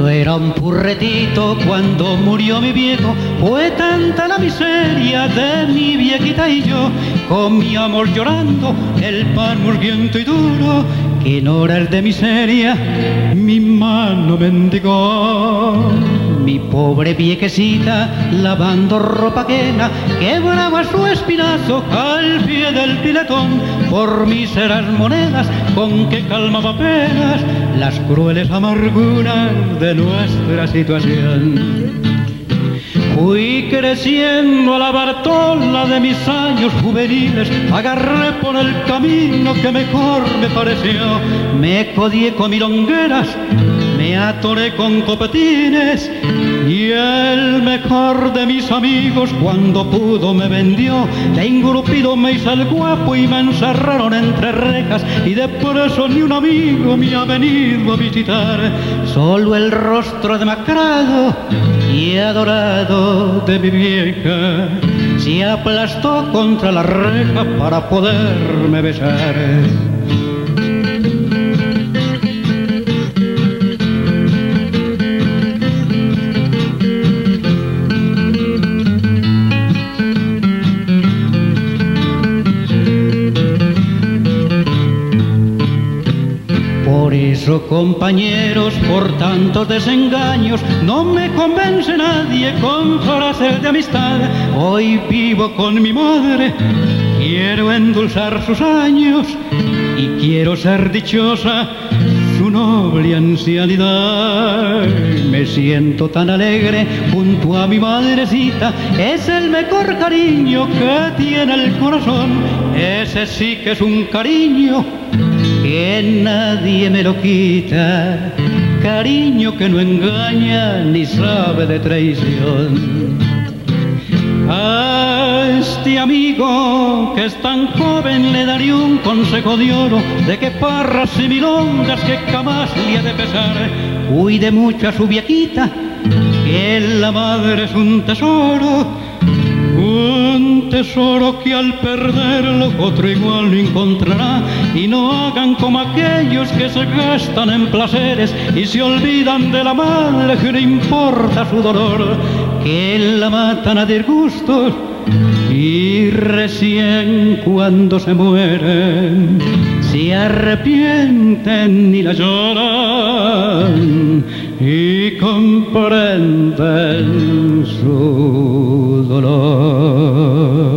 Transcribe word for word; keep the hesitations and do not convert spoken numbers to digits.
Yo era un purretito cuando murió mi viejo, fue tanta la miseria de mi viejita y yo, con mi amor llorando, el pan murguiento y duro, que en horas de miseria mi mano mendigó. Mi pobre viejecita, lavando ropa ajena, quebraba su espinazo al pie del piletón, por míseras monedas con que calmaba apenas las crueles amarguras de nuestra situación. Fui creciendo a la Bartola de mis años juveniles, agarré por el camino que mejor me pareció, me codié con milongueras, me atoré con copetines, y el mejor de mis amigos cuando pudo me vendió. De engrupido me hice el guapo y me encerraron entre rejas, y de preso ni un amigo me ha venido a visitar. Solo el rostro demacrado y adorado de mi vieja se aplastó contra la reja para poderme besar. Por eso, compañeros, por tantos desengaños, no me convence nadie con frases de amistad. Hoy vivo con mi madre, quiero endulzar sus años y quiero ser dichosa su noble ancianidad. Me siento tan alegre junto a mi madrecita, es el mejor cariño que tiene el corazón. Ese sí que es un cariño que nadie me lo quita, cariño que no engaña ni sabe de traición. A este amigo que es tan joven le daré un consejo de oro, de que parras y milongas que jamás le ha de pesar. Cuide mucho a su viejita, que la madre es un tesoro, un tesoro que al perderlo otro igual no encontrará. Y no hagan como aquellos que se gastan en placeres y se olvidan de la madre, que no importa su dolor, que la matan a disgustos y recién cuando se mueren se arrepienten y la lloran y comprenden su dolor.